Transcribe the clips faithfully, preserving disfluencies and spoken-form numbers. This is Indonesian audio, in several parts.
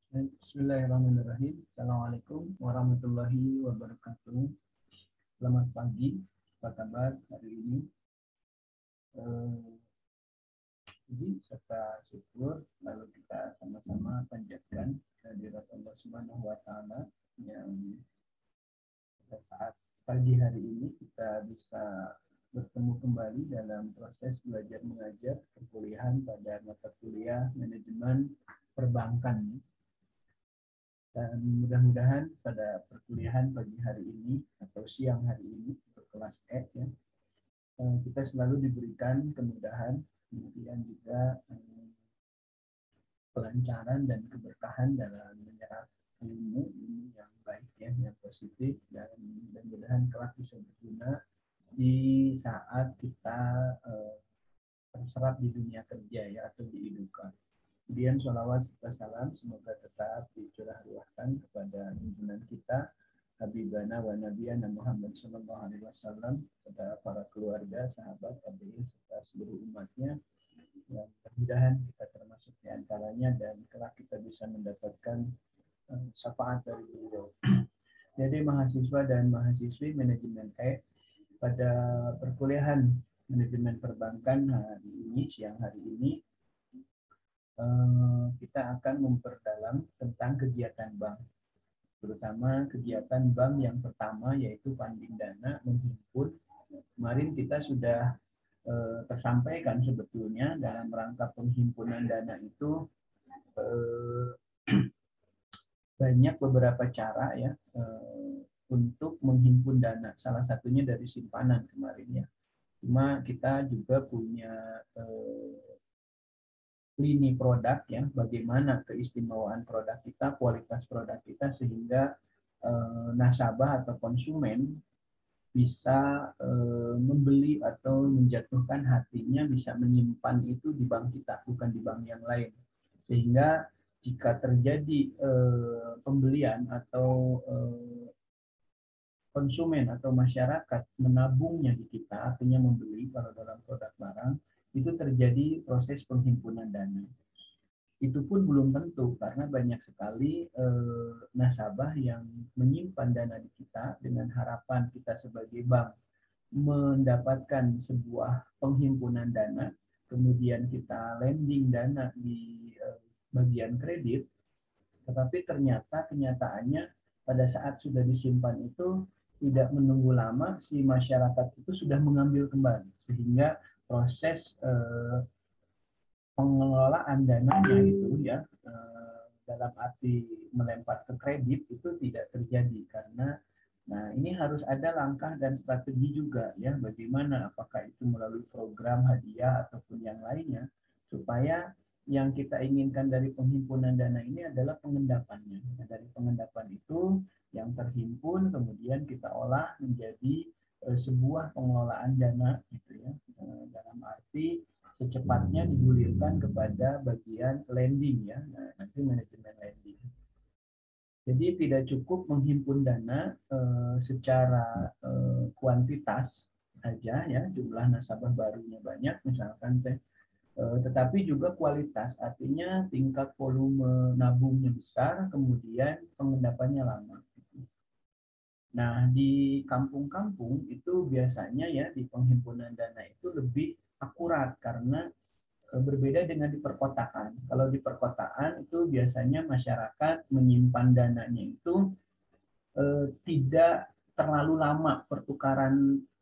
Bismillahirrahmanirrahim. Assalamualaikum warahmatullahi wabarakatuh. Selamat pagi. Apa kabar hari ini? Eh, Puji serta syukur lalu kita sama-sama panjatkan kehadirat Allah Subhanahu wa taala yang pada saat pagi hari ini kita bisa bertemu kembali dalam proses belajar mengajar perkuliahan pada mata kuliah manajemen perbankan. Dan mudah-mudahan pada perkuliahan pagi hari ini atau siang hari ini untuk kelas E ya, kita selalu diberikan kemudahan, kemudian juga kelancaran dan keberkahan dalam menyerap ilmu ilmu yang baik ya, yang positif, dan mudah-mudahan kelak bisa berguna di saat kita uh, terserap di dunia kerja ya, atau dihidupkan. Kemudian sholawat serta salam semoga tetap dicurah ruahkan kepada junjungan kita Habibana wa Nabiyana Muhammad Sallallahu Alaihi Wasallam, kepada para keluarga, sahabat, tabi'in serta seluruh umatnya. Ya, mudah-mudahan kita termasuk di antaranya dan kelak kita bisa mendapatkan uh, syafaat dari beliau. Jadi mahasiswa dan mahasiswi manajemen E pada perkuliahan manajemen perbankan hari ini, siang hari ini, kita akan memperdalam tentang kegiatan bank, terutama kegiatan bank yang pertama yaitu funding dana, menghimpun. Kemarin kita sudah eh, tersampaikan sebetulnya dalam rangka penghimpunan dana itu eh, banyak beberapa cara ya eh, untuk menghimpun dana. Salah satunya dari simpanan kemarin ya. Cuma kita juga punya eh, lini produk ya, bagaimana keistimewaan produk kita, kualitas produk kita sehingga eh, nasabah atau konsumen bisa eh, membeli atau menjatuhkan hatinya, bisa menyimpan itu di bank kita, bukan di bank yang lain. Sehingga jika terjadi eh, pembelian atau eh, konsumen atau masyarakat menabungnya di kita, artinya membeli kalau dalam produk barang, itu terjadi proses penghimpunan dana. Itu pun belum tentu karena banyak sekali eh, nasabah yang menyimpan dana di kita dengan harapan kita sebagai bank mendapatkan sebuah penghimpunan dana, kemudian kita lending dana di eh, bagian kredit, tetapi ternyata kenyataannya pada saat sudah disimpan itu tidak menunggu lama, si masyarakat itu sudah mengambil kembali, sehingga proses eh, pengelolaan dananya itu ya dalam arti melempar ke kredit itu tidak terjadi karena nah ini harus ada langkah dan strategi juga ya, bagaimana apakah itu melalui program hadiah ataupun yang lainnya supaya yang kita inginkan dari penghimpunan dana ini adalah pengendapannya. Nah, dari pengendapan itu yang terhimpun kemudian kita olah menjadi eh, sebuah pengelolaan dana gitu ya, eh, dalam arti secepatnya digulirkan kepada bagian lending ya, nah, nanti manajemen lending. Jadi tidak cukup menghimpun dana eh, secara eh, kuantitas saja ya, jumlah nasabah barunya banyak misalkan teh, eh, tetapi juga kualitas, artinya tingkat volume nabungnya besar, kemudian pengendapannya lama. Nah, di kampung-kampung itu biasanya ya di penghimpunan dana itu lebih akurat karena berbeda dengan di perkotaan. Kalau di perkotaan itu biasanya masyarakat menyimpan dananya itu eh, tidak terlalu lama pertukaran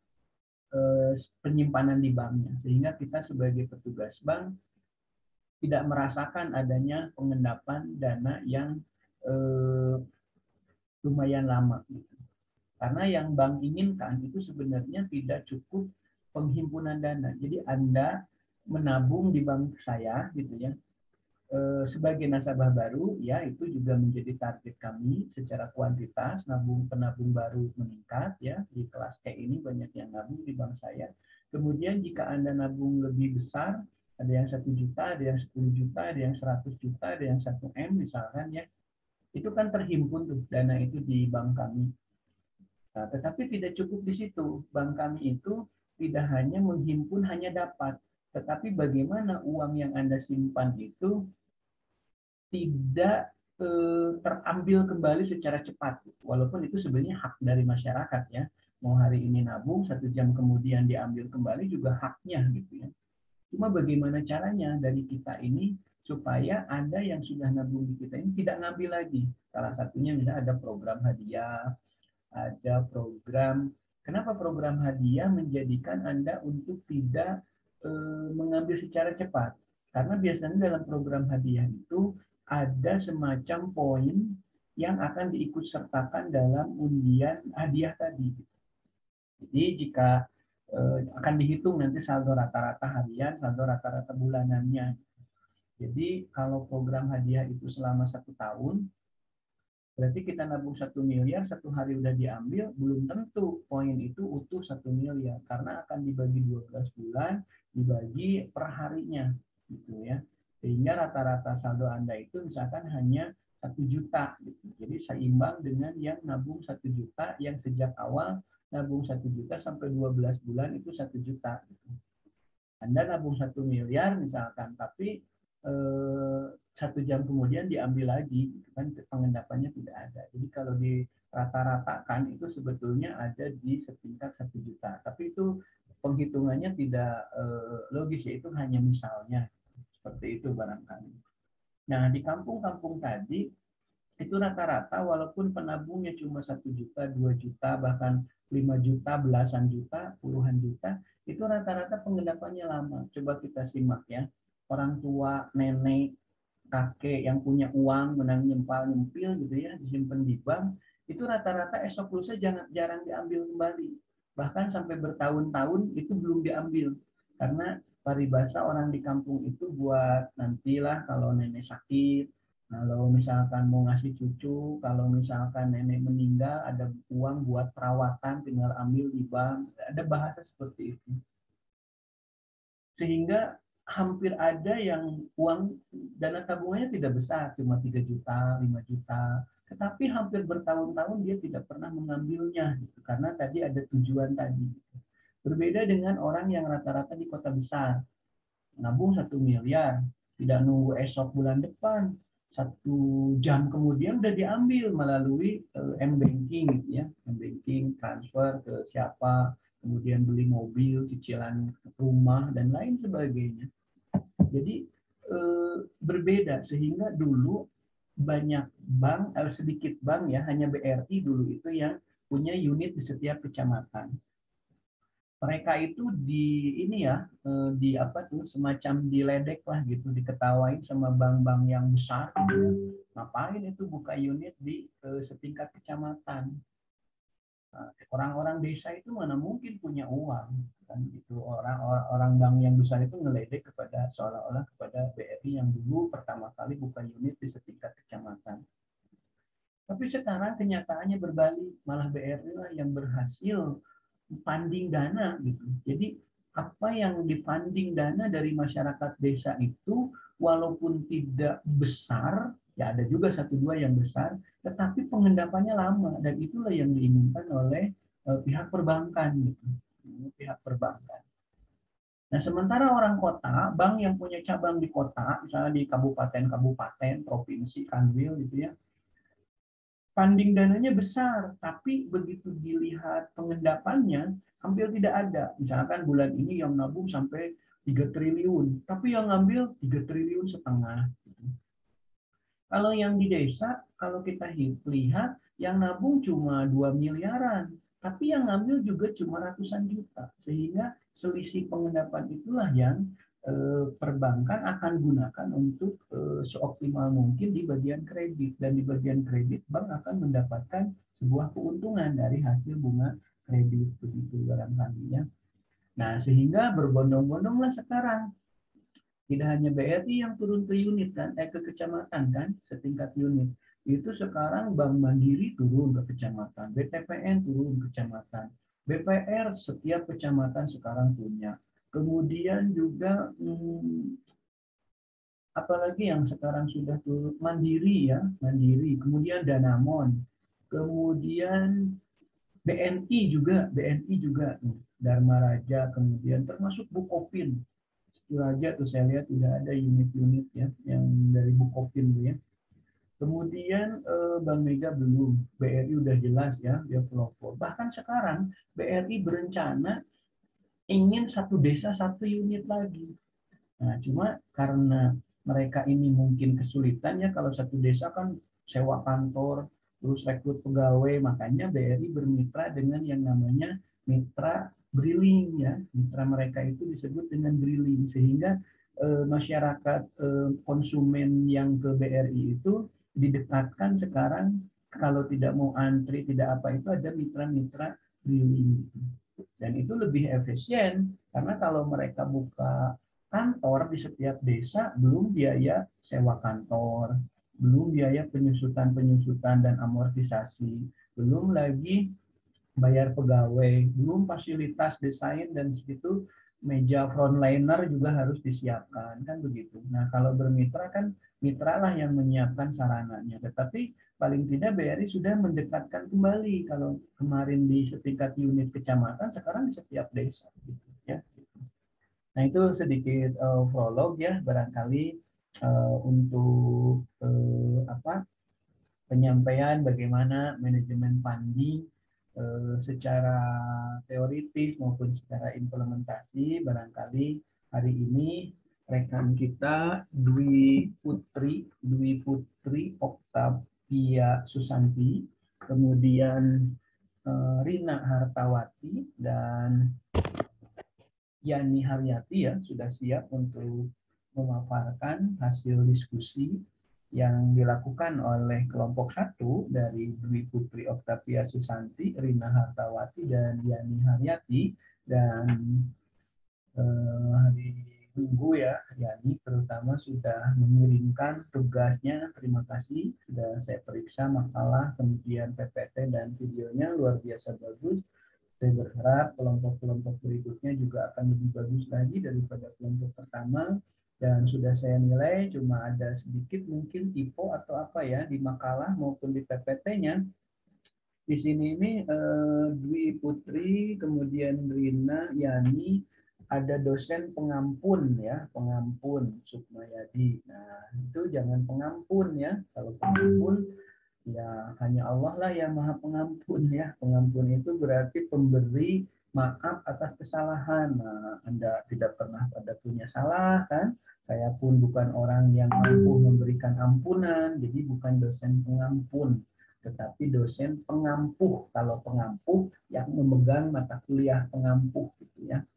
eh, penyimpanan di banknya, sehingga kita sebagai petugas bank tidak merasakan adanya pengendapan dana yang eh, lumayan lama. Gitu. Karena yang bank inginkan itu sebenarnya tidak cukup penghimpunan dana. Jadi Anda menabung di bank saya gitu ya, sebagai nasabah baru ya, itu juga menjadi target kami secara kuantitas, nabung penabung baru meningkat ya, di kelas E ini banyak yang nabung di bank saya. Kemudian jika Anda nabung lebih besar, ada yang satu juta, ada yang sepuluh juta, ada yang seratus juta, ada yang satu M misalkan ya, itu kan terhimpun tuh dana itu di bank kami. Nah, tetapi tidak cukup di situ. Bank kami itu tidak hanya menghimpun, hanya dapat, tetapi bagaimana uang yang Anda simpan itu tidak eh, terambil kembali secara cepat, walaupun itu sebenarnya hak dari masyarakat ya. Mau hari ini nabung, satu jam kemudian diambil kembali juga haknya gitu ya. Cuma bagaimana caranya dari kita ini supaya ada yang sudah nabung di kita ini tidak ngambil lagi. Salah satunya misalnya ada program hadiah, ada program. Kenapa program hadiah menjadikan Anda untuk tidak eh, mengambil secara cepat? Karena biasanya dalam program hadiah itu ada semacam poin yang akan diikut sertakan dalam undian hadiah tadi. Jadi jika eh, akan dihitung nanti saldo rata-rata harian, saldo rata-rata bulanannya. Jadi kalau program hadiah itu selama satu tahun, berarti kita nabung satu miliar, satu hari udah diambil, belum tentu poin itu utuh satu miliar, karena akan dibagi dua belas bulan, dibagi per harinya, gitu ya. Sehingga rata-rata saldo Anda itu misalkan hanya satu juta, gitu. Jadi seimbang dengan yang nabung satu juta, yang sejak awal nabung satu juta sampai dua belas bulan itu satu juta. Gitu. Anda nabung satu miliar misalkan, tapi eh, satu jam kemudian diambil lagi, gitu kan pengendapannya tidak ada. Jadi kalau di rata-ratakan itu sebetulnya ada di setingkat satu juta, tapi itu penghitungannya tidak eh, logis ya, itu hanya misalnya seperti itu barangkali. Nah di kampung-kampung tadi itu rata-rata walaupun penabungnya cuma satu juta, dua juta, bahkan lima juta, belasan juta, puluhan juta, itu rata-rata pengendapannya lama. Coba kita simak ya, orang tua, nenek, kakek yang punya uang, menang nyempal nyempil gitu ya, disimpan di bank, itu rata-rata esok lusa jangan jarang diambil kembali. Bahkan sampai bertahun-tahun itu belum diambil. Karena paribasa orang di kampung itu buat nantilah kalau nenek sakit, kalau misalkan mau ngasih cucu, kalau misalkan nenek meninggal, ada uang buat perawatan, tinggal ambil di bank. Ada bahasa seperti itu. Sehingga hampir ada yang uang dana tabungannya tidak besar, cuma tiga juta, lima juta. Tetapi hampir bertahun-tahun dia tidak pernah mengambilnya, gitu, karena tadi ada tujuan tadi. Berbeda dengan orang yang rata-rata di kota besar. Nabung satu miliar, tidak nunggu esok bulan depan, satu jam kemudian udah diambil melalui uh, m-banking gitu ya, m-banking transfer ke siapa, kemudian beli mobil, cicilan rumah dan lain sebagainya. Jadi uh, berbeda, sehingga dulu banyak bank, eh, sedikit bank ya, hanya B R I dulu itu yang punya unit di setiap kecamatan. Mereka itu di ini ya, di apa tuh, semacam diledek lah gitu, diketawain sama bank-bank yang besar gitu. Ngapain itu buka unit di uh, setingkat kecamatan? Nah, orang-orang desa itu mana mungkin punya uang kan gitu. Orang-orang bank yang besar itu ngeledek kepada, seolah-olah kepada B R I yang dulu pertama kali buka unit di setingkat kecamatan. Tapi sekarang kenyataannya berbalik, malah B R I lah yang berhasil funding dana gitu. Jadi apa yang difunding dana dari masyarakat desa itu walaupun tidak besar, ya ada juga satu dua yang besar, tetapi pengendapannya lama, dan itulah yang diinginkan oleh uh, pihak perbankan gitu. Pihak perbankan. Nah, sementara orang kota, bank yang punya cabang di kota, misalnya di kabupaten-kabupaten, provinsi, kanwil gitu ya, funding dananya besar, tapi begitu dilihat pengendapannya hampir tidak ada. Misalkan bulan ini yang nabung sampai tiga triliun, tapi yang ngambil tiga triliun setengah. Kalau yang di desa, kalau kita lihat, yang nabung cuma dua miliaran, tapi yang ngambil juga cuma ratusan juta. Sehingga selisih pengendapan itulah yang perbankan akan gunakan untuk eh, seoptimal mungkin di bagian kredit, dan di bagian kredit bank akan mendapatkan sebuah keuntungan dari hasil bunga kredit begitu barangkali ya. Nah sehingga berbondong-bondonglah sekarang, tidak hanya B R I yang turun ke unit kan, eh ke kecamatan kan, setingkat unit. Itu sekarang Bank Mandiri turun ke kecamatan, B T P N turun ke kecamatan, B P R setiap kecamatan sekarang punya. Kemudian juga hmm, apalagi yang sekarang sudah turun, Mandiri ya, Mandiri. Kemudian Danamon, kemudian B N I juga, B N I juga, Dharma Raja, kemudian termasuk Bukopin. Itu aja tuh saya lihat udah ada unit-unit ya yang dari Bukopin tuh ya. Kemudian eh, Bank Mega belum, B R I udah jelas ya, dia pelopor. Bahkan sekarang B R I berencana ingin satu desa satu unit lagi. Nah, cuma karena mereka ini mungkin kesulitan ya, kalau satu desa kan sewa kantor, terus rekrut pegawai, makanya B R I bermitra dengan yang namanya mitra briling ya. Mitra mereka itu disebut dengan briling, sehingga eh, masyarakat eh, konsumen yang ke B R I itu didekatkan sekarang, kalau tidak mau antri, tidak apa, itu ada mitra-mitra briling. Dan itu lebih efisien, karena kalau mereka buka kantor di setiap desa, belum biaya sewa kantor, belum biaya penyusutan-penyusutan dan amortisasi, belum lagi bayar pegawai, belum fasilitas desain dan segitu, meja frontliner juga harus disiapkan, kan begitu. Nah, kalau bermitra kan mitra lah yang menyiapkan sarananya, tetapi paling tidak B R I sudah mendekatkan kembali. Kalau kemarin di setingkat unit kecamatan, sekarang di setiap desa, gitu ya. Nah, itu sedikit uh, prolog ya, barangkali uh, untuk uh, apa penyampaian bagaimana manajemen funding uh, secara teoritis maupun secara implementasi. Barangkali hari ini rekan kita Dwi Putri, Dwi Putri Oktavia Susanti, kemudian uh, Rina Hartawati, dan Yani Haryati ya sudah siap untuk memaparkan hasil diskusi yang dilakukan oleh kelompok satu dari Dwi Putri Oktavia Susanti, Rina Hartawati, dan Yani Haryati. Dan eh, hari Minggu ya, Yani terutama sudah mengirimkan tugasnya. Terima kasih, sudah saya periksa makalah, kemudian P P T dan videonya luar biasa bagus. Saya berharap kelompok-kelompok berikutnya juga akan lebih bagus lagi daripada kelompok pertama. Dan sudah saya nilai cuma ada sedikit mungkin typo atau apa ya di makalah maupun di P P T-nya. Di sini ini eh, Dwi Putri, kemudian Rina, Yani, ada dosen pengampun ya, pengampun Sukmayadi. Nah, itu jangan pengampun ya. Kalau pengampun ya hanya Allah lah yang maha pengampun ya. Pengampun itu berarti pemberi maaf atas kesalahan. Nah, Anda tidak pernah pada punya salah kan? Saya pun bukan orang yang mampu memberikan ampunan, jadi bukan dosen pengampun, tetapi dosen pengampuh. Kalau pengampuh yang memegang mata kuliah pengampuh gitu ya.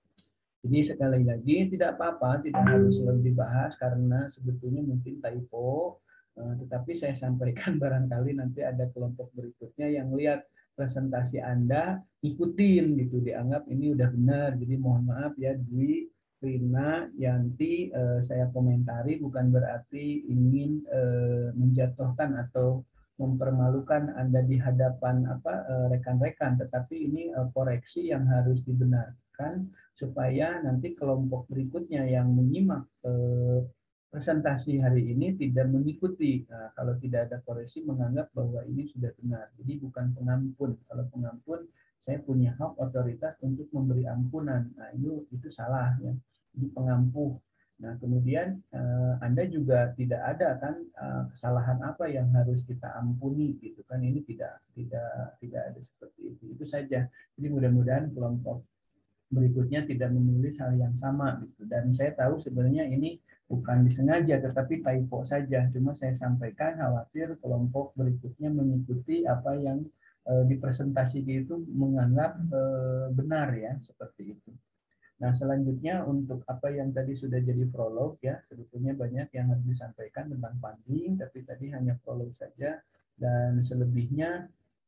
Jadi sekali lagi tidak apa-apa, tidak harus lebih dibahas karena sebetulnya mungkin typo, eh, tetapi saya sampaikan barangkali nanti ada kelompok berikutnya yang lihat presentasi Anda, ikutin gitu, dianggap ini udah benar. Jadi mohon maaf ya Dwi, Rina, Yanti, eh, saya komentari bukan berarti ingin eh, menjatuhkan atau mempermalukan Anda di hadapan apa eh, rekan-rekan, tetapi ini eh, koreksi yang harus dibenarkan supaya nanti kelompok berikutnya yang menyimak eh, presentasi hari ini tidak mengikuti. Nah, kalau tidak ada koreksi menganggap bahwa ini sudah benar. Jadi bukan pengampun. Kalau pengampun saya punya hak otoritas untuk memberi ampunan. Nah, itu itu salah ya. Jadi pengampuh. Nah, kemudian eh, Anda juga tidak ada kan eh, kesalahan apa yang harus kita ampuni gitu kan, ini tidak tidak tidak ada seperti itu. Itu saja. Jadi mudah-mudahan kelompok berikutnya tidak menulis hal yang sama gitu. Dan saya tahu sebenarnya ini bukan disengaja tetapi typo saja, cuma saya sampaikan khawatir kelompok berikutnya mengikuti apa yang e, dipresentasikan itu menganggap e, benar ya, seperti itu. Nah, selanjutnya untuk apa yang tadi sudah jadi prolog ya, sebetulnya banyak yang harus disampaikan tentang funding, tapi tadi hanya prolog saja, dan selebihnya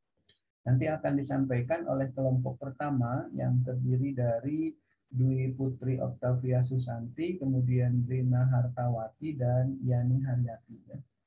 nanti akan disampaikan oleh kelompok pertama yang terdiri dari Dwi Putri Oktavia Susanti, kemudian Rina Hartawati, dan Yani Haryati.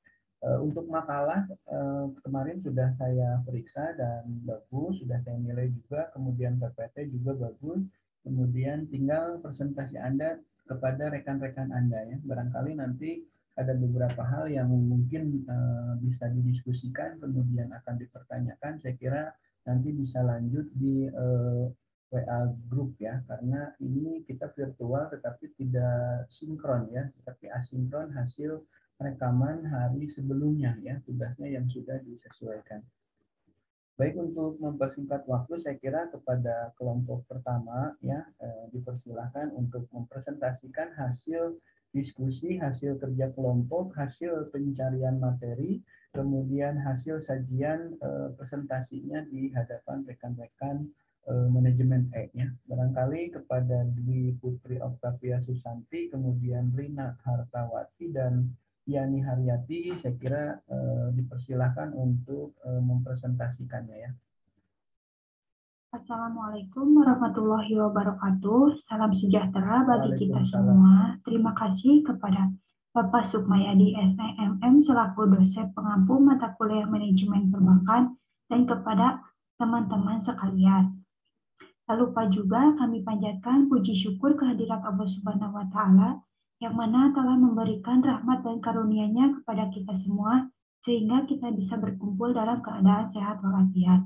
Untuk makalah kemarin sudah saya periksa dan bagus, sudah saya nilai juga, kemudian P P T juga bagus, kemudian tinggal presentasi Anda kepada rekan-rekan Anda ya. Barangkali nanti ada beberapa hal yang mungkin uh, bisa didiskusikan, kemudian akan dipertanyakan. Saya kira nanti bisa lanjut di uh, W A group ya, karena ini kita virtual tetapi tidak sinkron ya, tetapi asinkron hasil rekaman hari sebelumnya ya, tugasnya yang sudah disesuaikan. Baik, untuk mempersingkat waktu, saya kira kepada kelompok pertama ya eh, dipersilahkan untuk mempresentasikan hasil diskusi, hasil kerja kelompok, hasil pencarian materi, kemudian hasil sajian eh, presentasinya di hadapan rekan-rekan eh, manajemen E ya. Barangkali kepada Dwi Putri Octavia Susanti, kemudian Rina Hartawati dan Yani Haryati, saya kira eh, dipersilahkan untuk eh, mempresentasikannya ya. Assalamualaikum warahmatullahi wabarakatuh. Salam sejahtera bagi kita semua. Terima kasih kepada Bapak Sukmayadi S M M selaku dosen pengampu mata kuliah manajemen perbankan dan kepada teman-teman sekalian. Tak lupa juga kami panjatkan puji syukur kehadirat Allah Subhanahu wa Ta'ala yang mana telah memberikan rahmat dan karunia-Nya kepada kita semua sehingga kita bisa berkumpul dalam keadaan sehat walafiat.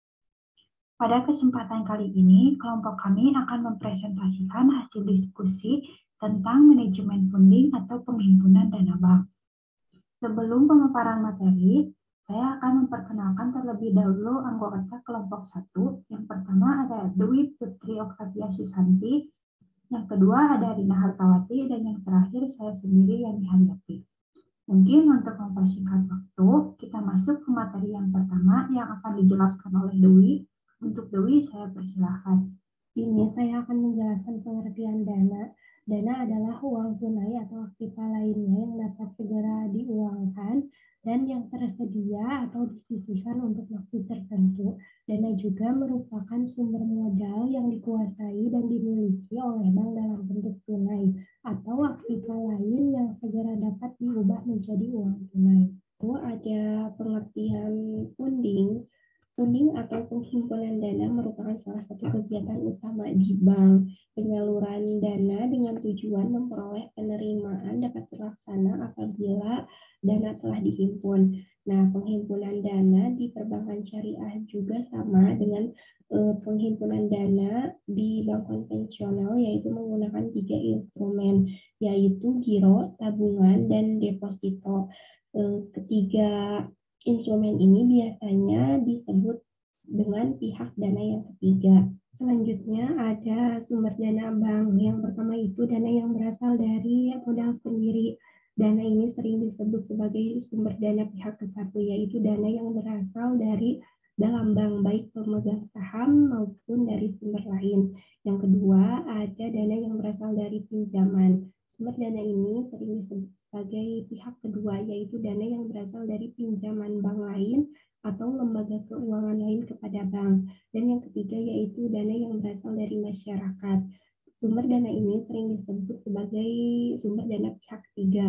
Pada kesempatan kali ini, kelompok kami akan mempresentasikan hasil diskusi tentang manajemen funding atau penghimpunan dana bank. Sebelum pemaparan materi, saya akan memperkenalkan terlebih dahulu anggota kelompok satu. Yang pertama ada Dwi Putri Octavia Susanti, yang kedua ada Rina Hartawati, dan yang terakhir saya sendiri Yani Haryati. Mungkin untuk mempersingkat waktu, kita masuk ke materi yang pertama yang akan dijelaskan oleh Dwi. Untuk Dwi, saya persilahkan. Ini saya akan menjelaskan pengertian dana. Dana adalah uang tunai atau aktiva lainnya yang dapat segera diuangkan dan yang tersedia atau disisihkan untuk waktu tertentu. Dana juga merupakan sumber modal yang dikuasai dan dimiliki oleh bank dalam bentuk tunai atau aktiva lain yang segera dapat diubah menjadi uang tunai. Itu ada pengertian funding. Funding atau penghimpunan dana merupakan salah satu kegiatan utama di bank. Penyaluran dana dengan tujuan memperoleh penerimaan dapat terlaksana apabila dana telah dihimpun. Nah, penghimpunan dana di perbankan syariah juga sama dengan eh, penghimpunan dana di bank konvensional, yaitu menggunakan tiga instrumen, yaitu giro, tabungan, dan deposito. Eh, ketiga instrumen ini biasanya disebut dengan pihak dana yang ketiga. Selanjutnya ada sumber dana bank. Yang pertama itu dana yang berasal dari modal sendiri. Dana ini sering disebut sebagai sumber dana pihak kesatu, yaitu dana yang berasal dari dalam bank, baik pemegang saham maupun dari sumber lain. Yang kedua ada dana yang berasal dari pinjaman. Sumber dana ini sering disebut sebagai pihak kedua, yaitu dana yang berasal dari pinjaman bank lain atau lembaga keuangan lain kepada bank. Dan yang ketiga yaitu dana yang berasal dari masyarakat. Sumber dana ini sering disebut sebagai sumber dana pihak ketiga,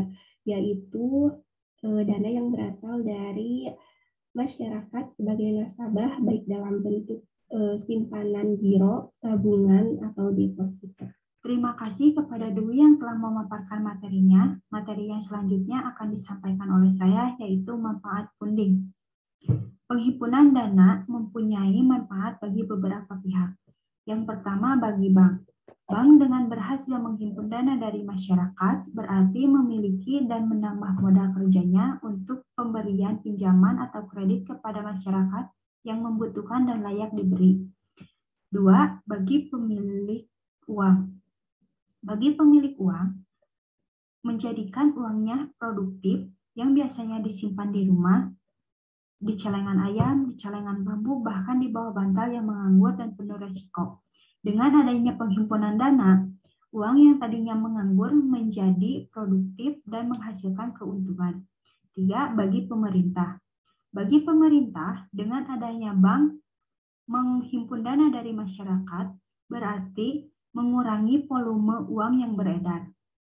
yaitu eh, dana yang berasal dari masyarakat sebagai nasabah, baik dalam bentuk eh, simpanan giro, tabungan, atau deposito. Terima kasih kepada Dwi yang telah memaparkan materinya. Materi yang selanjutnya akan disampaikan oleh saya, yaitu manfaat funding. Penghimpunan dana mempunyai manfaat bagi beberapa pihak. Yang pertama bagi bank. Bank dengan berhasil menghimpun dana dari masyarakat berarti memiliki dan menambah modal kerjanya untuk pemberian pinjaman atau kredit kepada masyarakat yang membutuhkan dan layak diberi. Dua, bagi pemilik uang. Bagi pemilik uang, menjadikan uangnya produktif yang biasanya disimpan di rumah, di celengan ayam, di celengan bambu, bahkan di bawah bantal yang menganggur dan penuh resiko. Dengan adanya penghimpunan dana, uang yang tadinya menganggur menjadi produktif dan menghasilkan keuntungan. Tiga, bagi pemerintah. Bagi pemerintah, dengan adanya bank menghimpun dana dari masyarakat, berarti mengurangi volume uang yang beredar.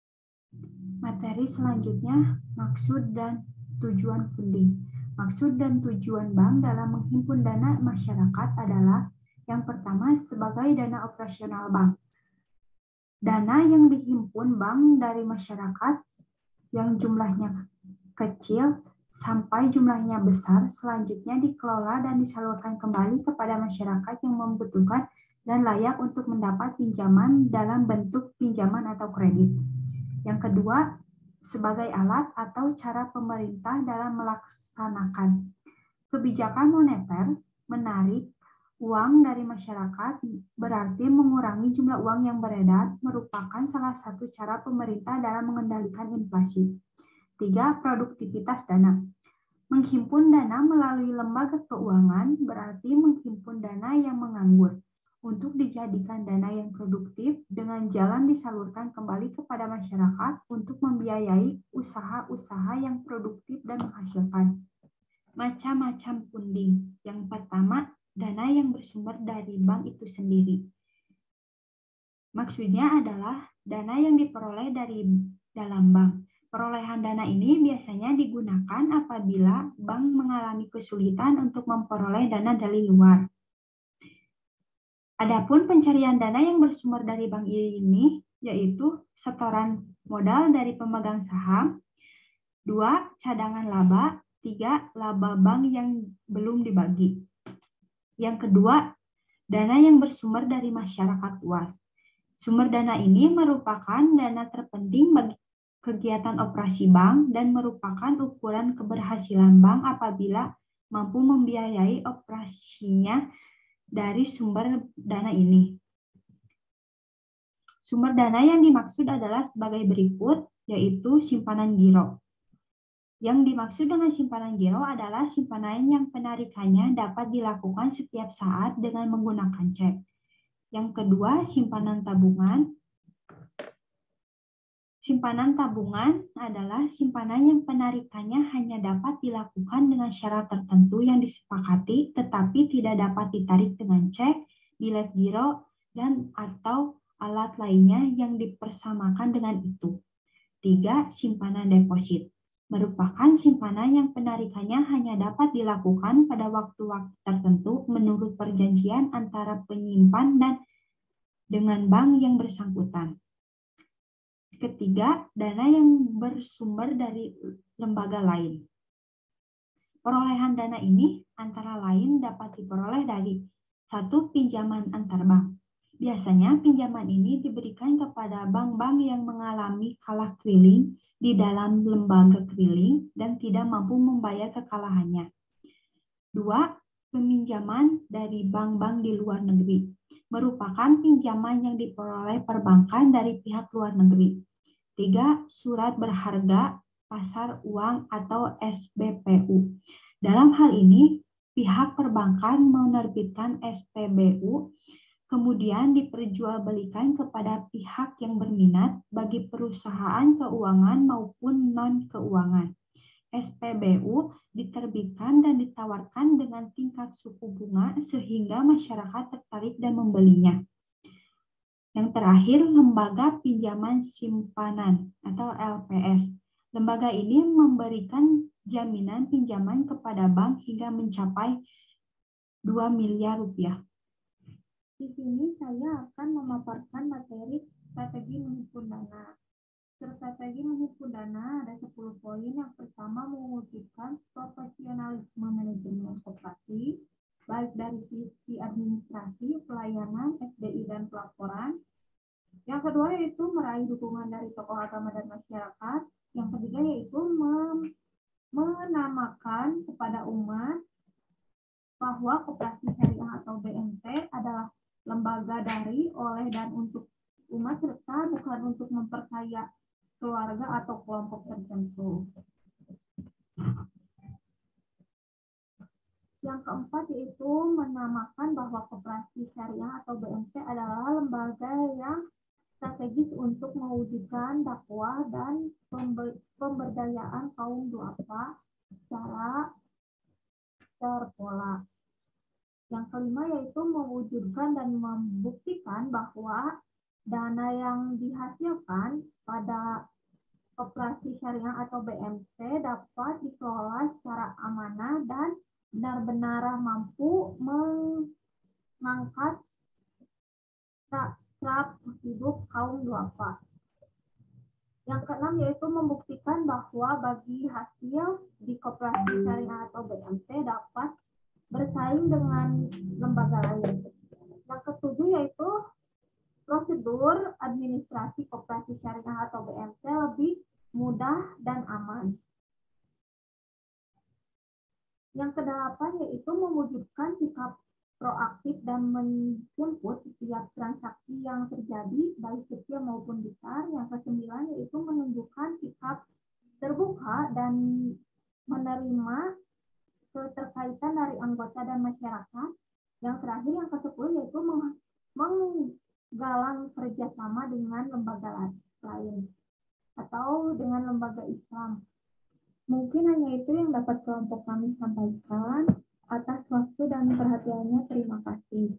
Materi selanjutnya, maksud dan tujuan funding. Maksud dan tujuan bank dalam menghimpun dana masyarakat adalah yang pertama sebagai dana operasional bank. Dana yang dihimpun bank dari masyarakat yang jumlahnya kecil sampai jumlahnya besar selanjutnya dikelola dan disalurkan kembali kepada masyarakat yang membutuhkan dan layak untuk mendapat pinjaman dalam bentuk pinjaman atau kredit. Yang kedua, sebagai alat atau cara pemerintah dalam melaksanakan kebijakan moneter. Menarik uang dari masyarakat berarti mengurangi jumlah uang yang beredar, merupakan salah satu cara pemerintah dalam mengendalikan inflasi. Tiga, produktivitas dana. Menghimpun dana melalui lembaga keuangan berarti menghimpun dana yang menganggur untuk dijadikan dana yang produktif dengan jalan disalurkan kembali kepada masyarakat untuk membiayai usaha-usaha yang produktif dan menghasilkan. Macam-macam punding. Yang pertama, dana yang bersumber dari bank itu sendiri. Maksudnya adalah dana yang diperoleh dari dalam bank. Perolehan dana ini biasanya digunakan apabila bank mengalami kesulitan untuk memperoleh dana dari luar. Adapun pencarian dana yang bersumber dari bank ini yaitu setoran modal dari pemegang saham, dua, cadangan laba, tiga, laba bank yang belum dibagi. Yang kedua, dana yang bersumber dari masyarakat luas. Sumber dana ini merupakan dana terpenting bagi kegiatan operasi bank dan merupakan ukuran keberhasilan bank apabila mampu membiayai operasinya dari sumber dana ini. Sumber dana yang dimaksud adalah sebagai berikut, yaitu simpanan giro. Yang dimaksud dengan simpanan giro adalah simpanan yang penarikannya dapat dilakukan setiap saat dengan menggunakan cek. Yang kedua, simpanan tabungan. Simpanan tabungan adalah simpanan yang penarikannya hanya dapat dilakukan dengan syarat tertentu yang disepakati, tetapi tidak dapat ditarik dengan cek, bilet giro, dan atau alat lainnya yang dipersamakan dengan itu. Tiga, simpanan deposit. Merupakan simpanan yang penarikannya hanya dapat dilakukan pada waktu-waktu tertentu menurut perjanjian antara penyimpan dan dengan bank yang bersangkutan. Ketiga, dana yang bersumber dari lembaga lain. Perolehan dana ini antara lain dapat diperoleh dari satu, pinjaman antar bank. Biasanya pinjaman ini diberikan kepada bank-bank yang mengalami kalah keliling di dalam lembaga keliling dan tidak mampu membayar kekalahannya. Dua, peminjaman dari bank-bank di luar negeri. Merupakan pinjaman yang diperoleh perbankan dari pihak luar negeri. Tiga, surat berharga pasar uang atau S B P U. Dalam hal ini, pihak perbankan menerbitkan S P B U, kemudian diperjualbelikan kepada pihak yang berminat bagi perusahaan keuangan maupun non-keuangan. S P B U diterbitkan dan ditawarkan dengan tingkat suku bunga sehingga masyarakat tertarik dan membelinya. Yang terakhir, lembaga pinjaman simpanan atau L P S. Lembaga ini memberikan jaminan pinjaman kepada bank hingga mencapai dua miliar rupiah. Di sini saya akan memaparkan materi strategi menghimpun dana. Strategi menghimpun dana ada sepuluh poin. Yang pertama, mewujudkan profesionalisme manajemen koperasi, baik dari sisi administrasi, pelayanan, S D I, dan pelaporan. Yang kedua yaitu meraih dukungan dari tokoh agama dan masyarakat. Yang ketiga yaitu menamakan kepada umat bahwa koperasi syariah atau B M T adalah lembaga dari, oleh, dan untuk umat serta bukan untuk memperkaya keluarga atau kelompok tertentu. Yang keempat yaitu menamakan bahwa koperasi syariah atau B M T adalah lembaga yang strategis untuk mewujudkan dakwah dan pemberdayaan kaum duafa secara terpola. Yang kelima yaitu mewujudkan dan membuktikan bahwa dana yang dihasilkan pada koperasi syariah atau B M T dapat dikelola secara amanah dan benar-benar mampu mengangkat taraf hidup kaum duafa. Yang keenam yaitu membuktikan bahwa bagi hasil di koperasi syariah atau B M T dapat bersaing dengan lembaga lain. Yang ketujuh yaitu prosedur administrasi koperasi syariah atau B M T lebih mudah, dan aman. Yang kedelapan yaitu mewujudkan sikap proaktif dan menjemput setiap transaksi yang terjadi, baik kecil maupun besar. Yang kesembilan yaitu menunjukkan sikap terbuka dan menerima keterkaitan dari anggota dan masyarakat. Yang terakhir, yang kesepuluh yaitu menggalang kerjasama dengan lembaga lain atau dengan lembaga Islam. Mungkin hanya itu yang dapat kelompok kami sampaikan. Atas waktu dan perhatiannya, terima kasih.